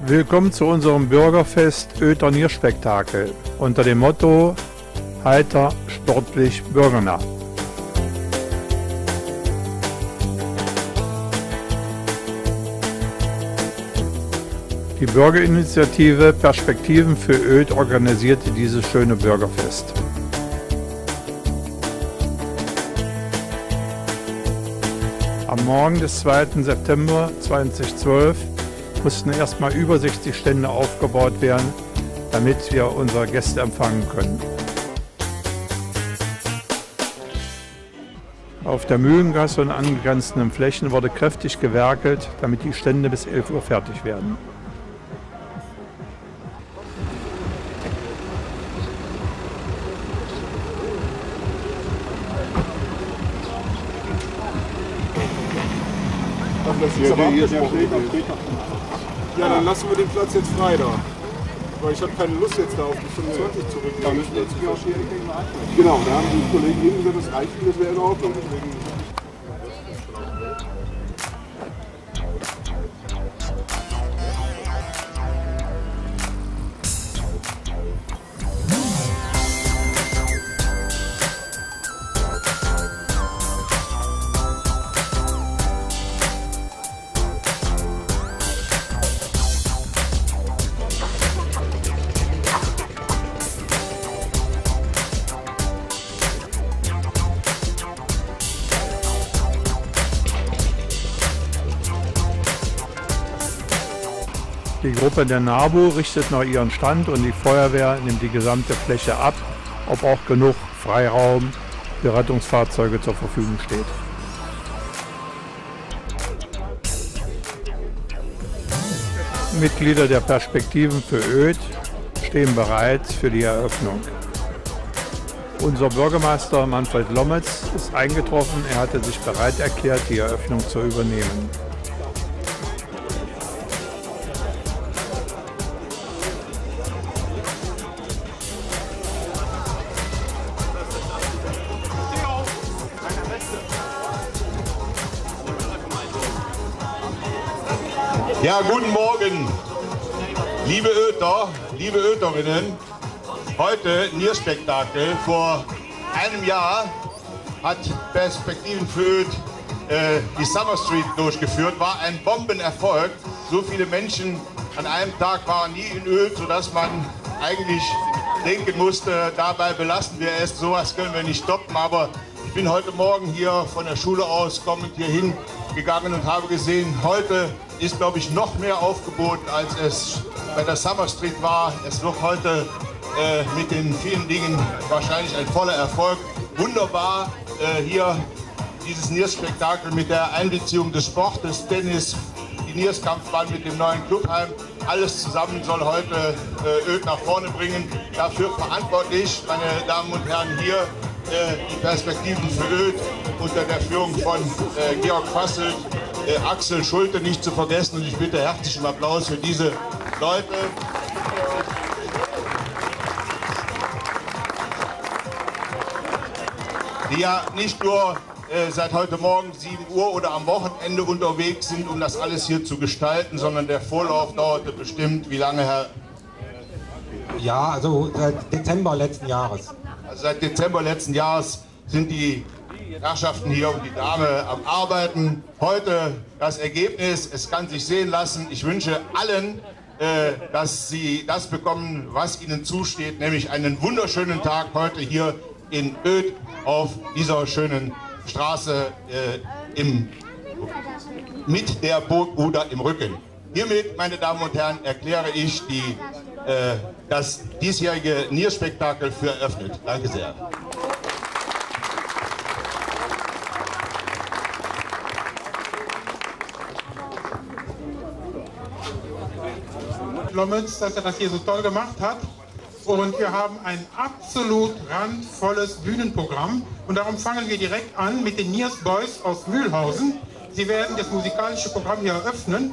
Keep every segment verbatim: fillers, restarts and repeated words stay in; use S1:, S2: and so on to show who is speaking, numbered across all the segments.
S1: Willkommen zu unserem Bürgerfest Oeder Nierspektakel unter dem Motto Heiter, sportlich, bürgernah. Die Bürgerinitiative Perspektiven für Oed organisierte dieses schöne Bürgerfest. Am Morgen des zweiten September zweitausendzwölf mussten erstmal über sechzig Stände aufgebaut werden, damit wir unsere Gäste empfangen können. Auf der Mühlengasse und angrenzenden Flächen wurde kräftig gewerkelt, damit die Stände bis elf Uhr fertig werden.
S2: Das ist aber abgesprochen. Ja, dann lassen wir den Platz jetzt frei da. Weil ich habe keine Lust jetzt da auf die fünfundzwanzig zurück. Da müssen wir jetzt hier auch hier genau, da haben die Kollegen eben gesagt, das reicht, das wäre in Ordnung. Deswegen
S1: Die Gruppe der NABU richtet noch ihren Stand und die Feuerwehr nimmt die gesamte Fläche ab, ob auch genug Freiraum für Rettungsfahrzeuge zur Verfügung steht. Mitglieder der Perspektiven für Oed stehen bereit für die Eröffnung. Unser Bürgermeister Manfred Lommetz ist eingetroffen, er hatte sich bereit erklärt, die Eröffnung zu übernehmen.
S3: Ja, guten Morgen, liebe Oeder, liebe Oederinnen. Heute Nierspektakel. Vor einem Jahr hat Perspektiven für Oed äh, die Summer Street durchgeführt. War ein Bombenerfolg. So viele Menschen an einem Tag waren nie in Oed, sodass man eigentlich denken musste, dabei belassen wir es. Sowas können wir nicht stoppen. Aber ich bin heute Morgen hier von der Schule aus kommend hier hingegangen und habe gesehen, heute ist, glaube ich, noch mehr Aufgebot, als es bei der Summer Street war. Es wird heute äh, mit den vielen Dingen wahrscheinlich ein voller Erfolg. Wunderbar äh, hier dieses Nierspektakel mit der Einbeziehung des Sportes, Tennis, die Nierskampfbahn mit dem neuen Clubheim. Alles zusammen soll heute äh, Oed nach vorne bringen. Dafür verantwortlich, meine Damen und Herren, hier äh, die Perspektiven für Oed unter der Führung von äh, Georg Fasselt, äh, Axel Schulte nicht zu vergessen. Und ich bitte herzlichen Applaus für diese Leute. Die ja nicht nur äh, seit heute Morgen sieben Uhr oder am Wochenende unterwegs sind, um das alles hier zu gestalten, sondern der Vorlauf dauerte bestimmt, wie lange, Herr?
S4: Ja, also seit Dezember letzten Jahres.
S3: Also seit Dezember letzten Jahres sind die Herrschaften hier und die Dame am Arbeiten. Heute das Ergebnis, es kann sich sehen lassen. Ich wünsche allen, äh, dass sie das bekommen, was ihnen zusteht, nämlich einen wunderschönen Tag heute hier in Oed auf dieser schönen Straße äh, im, mit der Burgruder im Rücken. Hiermit, meine Damen und Herren, erkläre ich die, äh, das diesjährige Nierspektakel für eröffnet. Danke sehr.
S5: Lommetz, dass er das hier so toll gemacht hat. Und wir haben ein absolut randvolles Bühnenprogramm. Und darum fangen wir direkt an mit den Niers Boys aus Mühlhausen. Sie werden das musikalische Programm hier eröffnen.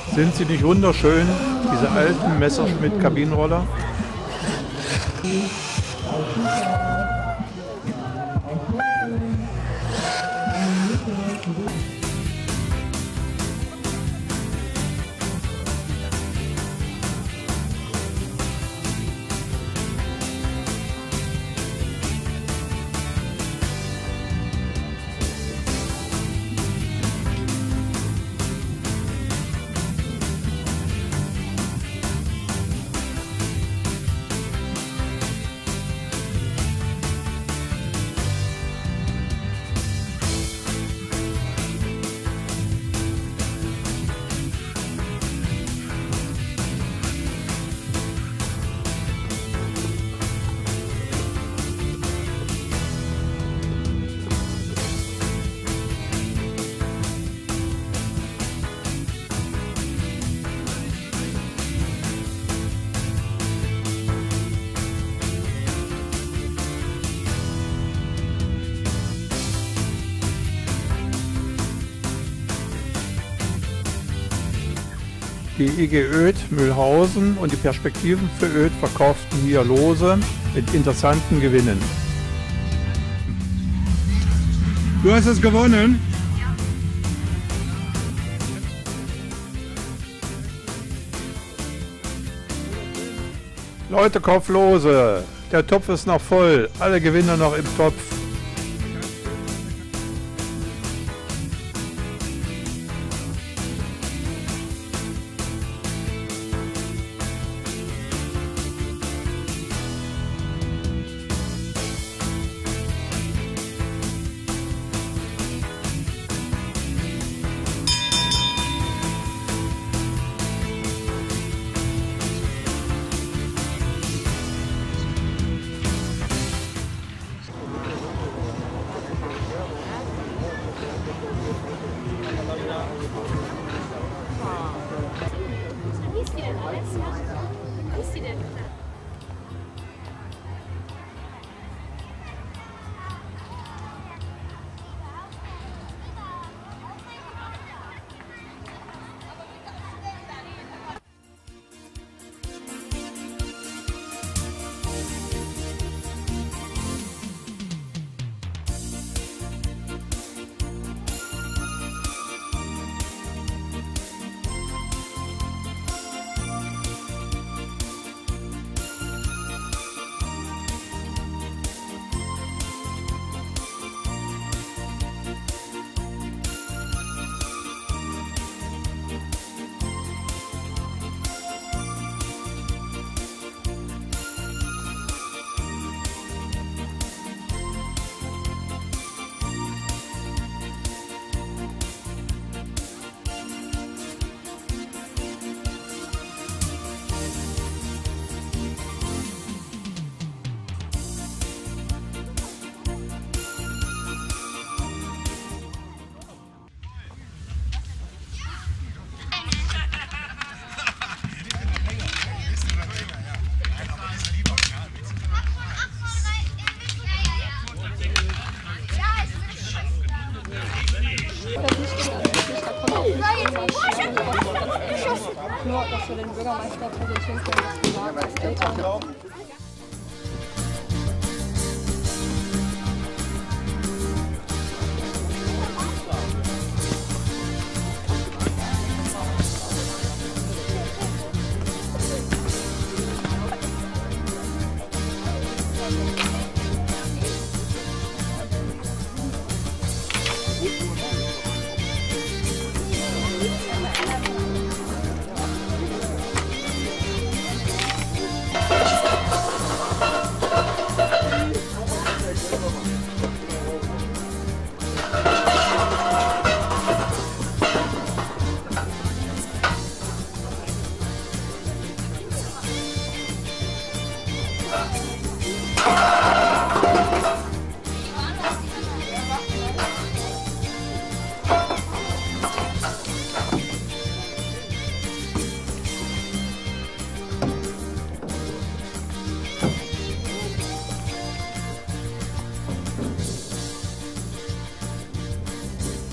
S1: Sind sie nicht wunderschön, diese alten Messerschmitt-Kabinenroller? Die I G Oeth Mühlhausen und die Perspektiven für Oeth verkauften hier Lose mit interessanten Gewinnen.
S2: Du hast es gewonnen?
S1: Leute, kauft Lose! Der Topf ist noch voll, alle Gewinner noch im Topf.
S6: Wie ist die denn, Alex? Wie ist die denn? Nur, dass wir den Bürgermeister präsentieren können, dass die Lage als Eltern.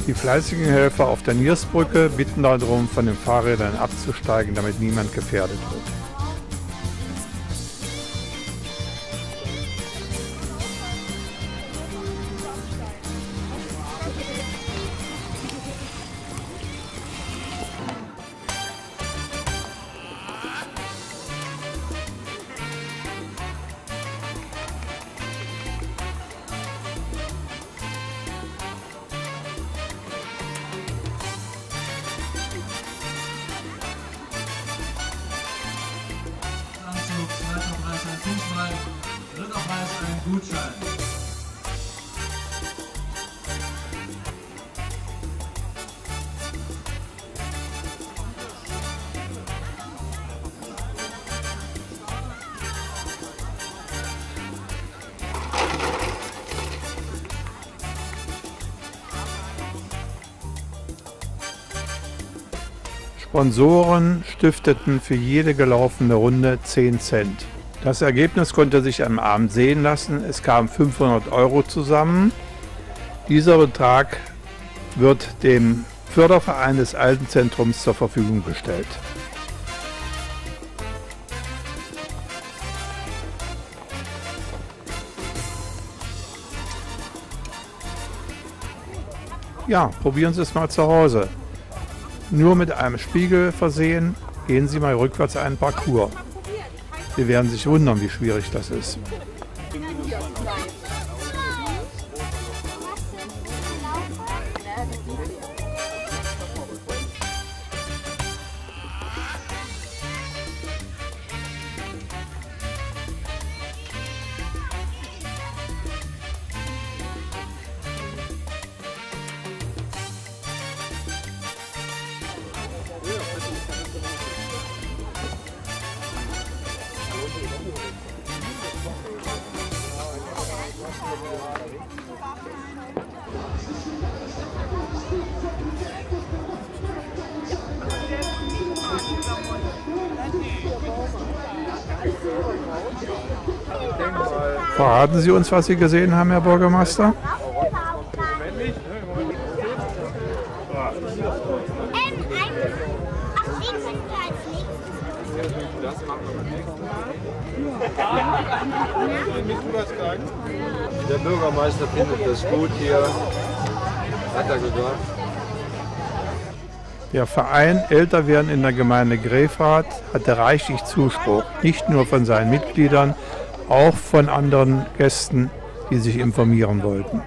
S1: Die fleißigen Helfer auf der Niersbrücke bitten darum, von den Fahrrädern abzusteigen, damit niemand gefährdet wird.
S7: Ritterpreis einen Gutschein.
S1: Sponsoren stifteten für jede gelaufene Runde zehn Cent. Das Ergebnis konnte sich am Abend sehen lassen. Es kamen fünfhundert Euro zusammen. Dieser Betrag wird dem Förderverein des Altenzentrums zur Verfügung gestellt. Ja, probieren Sie es mal zu Hause. Nur mit einem Spiegel versehen, gehen Sie mal rückwärts einen Parcours. Sie werden sich wundern, wie schwierig das ist. Verraten Sie uns, was Sie gesehen haben, Herr Bürgermeister?
S8: Der Bürgermeister findet das gut hier, hat er gesagt.
S1: Der Verein Älter werden in der Gemeinde Grefrath hatte reichlich Zuspruch, nicht nur von seinen Mitgliedern, auch von anderen Gästen, die sich informieren wollten.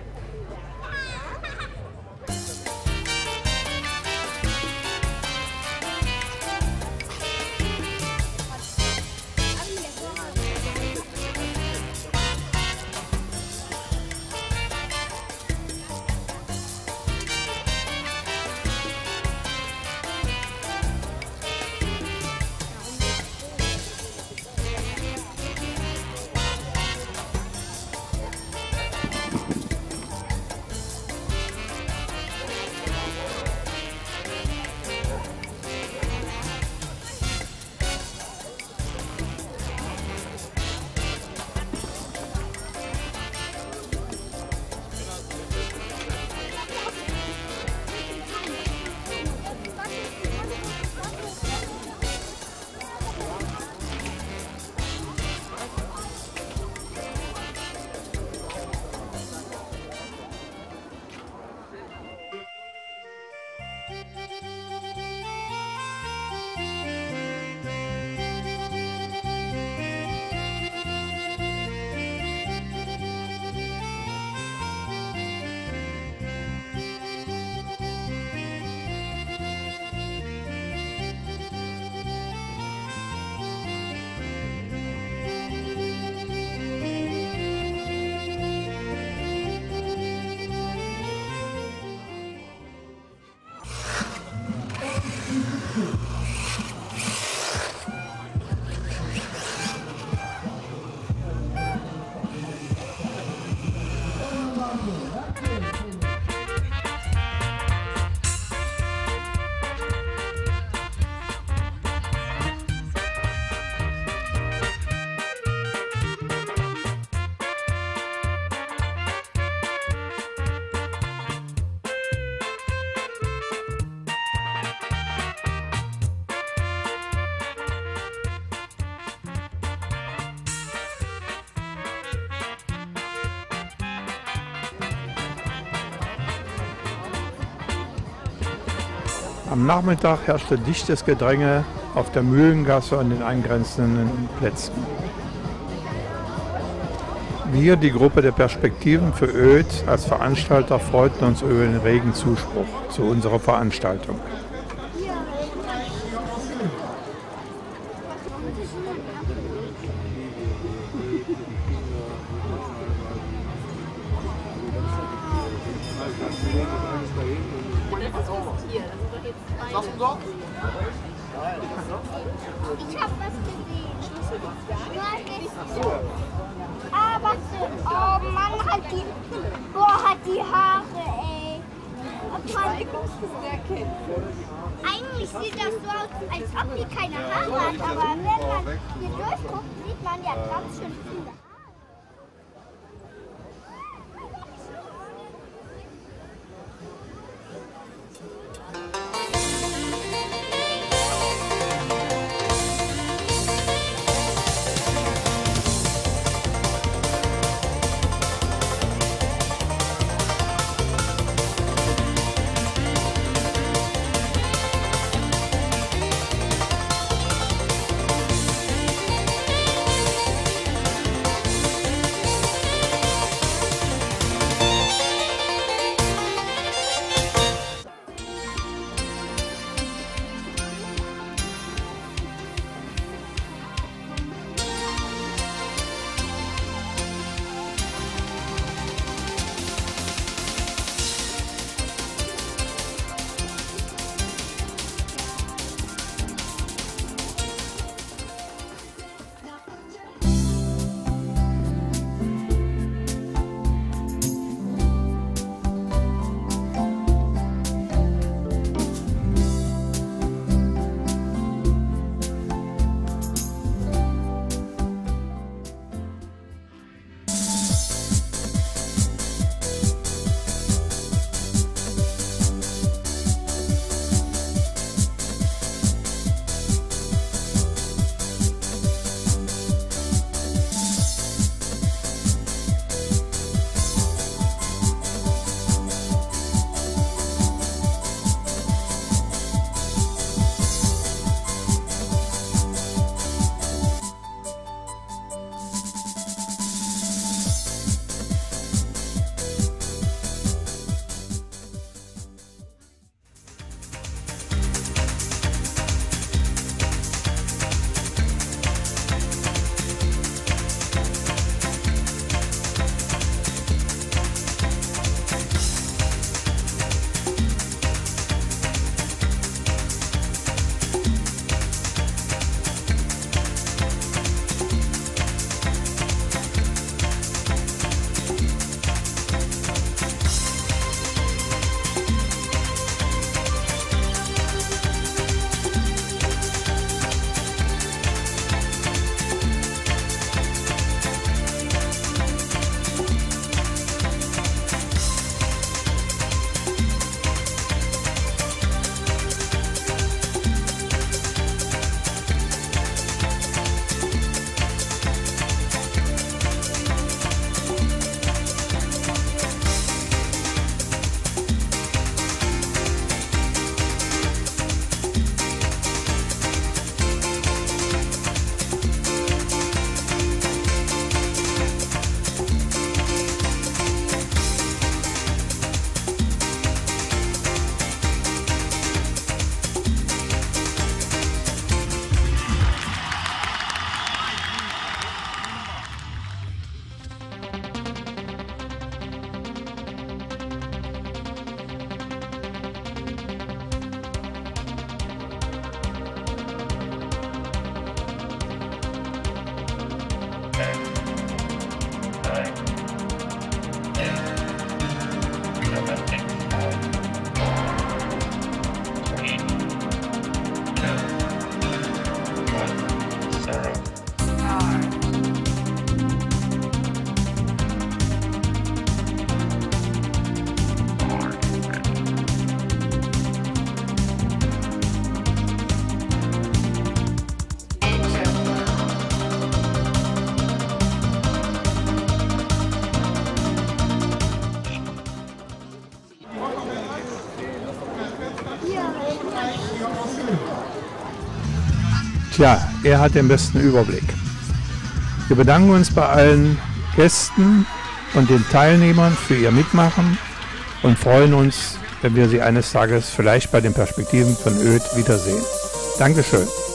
S1: Am Nachmittag herrschte dichtes Gedränge auf der Mühlengasse und den angrenzenden Plätzen. Wir, die Gruppe der Perspektiven für Oedt als Veranstalter, freuten uns über den regen Zuspruch zu unserer Veranstaltung.
S7: Ich hab was gesehen. Aber, oh Mann, hat die, boah, hat die Haare, ey. Eigentlich sieht das so aus, als ob die keine Haare hat, aber wenn man hier durchguckt, sieht man ja ganz schön viele Haare.
S1: Tja, er hat den besten Überblick. Wir bedanken uns bei allen Gästen und den Teilnehmern für ihr Mitmachen und freuen uns, wenn wir Sie eines Tages vielleicht bei den Perspektiven von Oedt wiedersehen. Dankeschön.